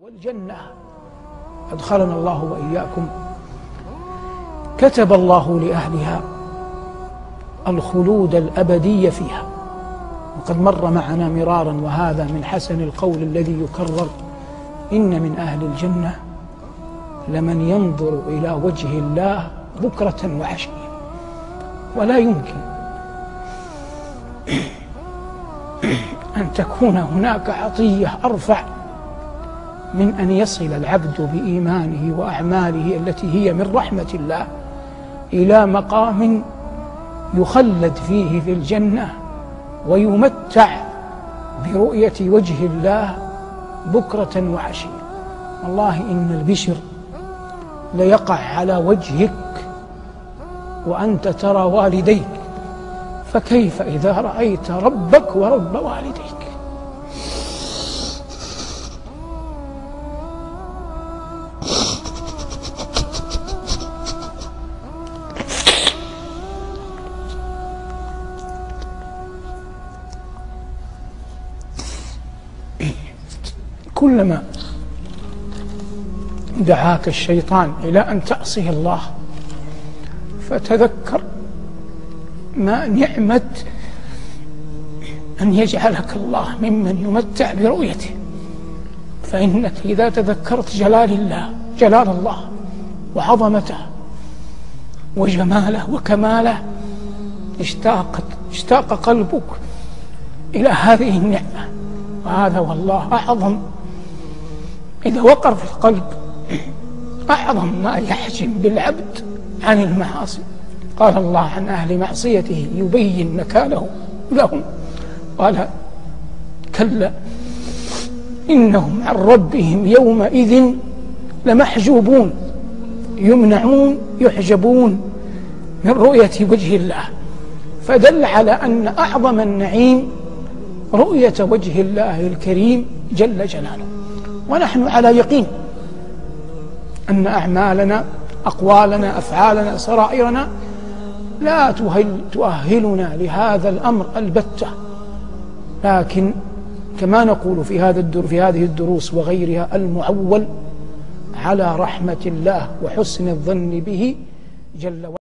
والجنة أدخلنا الله وإياكم كتب الله لأهلها الخلود الأبدي فيها، وقد مر معنا مرارا وهذا من حسن القول الذي يكرر: إن من أهل الجنة لمن ينظر إلى وجه الله بكرة وعشية. ولا يمكن أن تكون هناك عطية أرفع من أن يصل العبد بإيمانه وأعماله التي هي من رحمة الله إلى مقام يخلد فيه في الجنة ويمتع برؤية وجه الله بكرة وعشية. والله إن البشر ليقع على وجهك وأنت ترى والديك، فكيف إذا رأيت ربك ورب والديك؟ كلما دعاك الشيطان إلى أن تعصي الله فتذكر ما نعمة أن يجعلك الله ممن يمتع برؤيته، فإنك إذا تذكرت جلال الله وعظمته وجماله وكماله اشتاق قلبك إلى هذه النعمة. وهذا والله أعظم، إذا وقر في القلب أعظم ما يحجم بالعبد عن المعاصي. قال الله عن أهل معصيته يبين نكاله لهم، قال: كلا إنهم عن ربهم يومئذ لمحجوبون، يمنعون يحجبون من رؤية وجه الله. فدل على أن أعظم النعيم رؤية وجه الله الكريم جل جلاله. ونحن على يقين أن أعمالنا أقوالنا أفعالنا سرائرنا لا تؤهلنا لهذا الأمر البتة، لكن كما نقول في هذه الدروس وغيرها المعول على رحمة الله وحسن الظن به جل وعلا.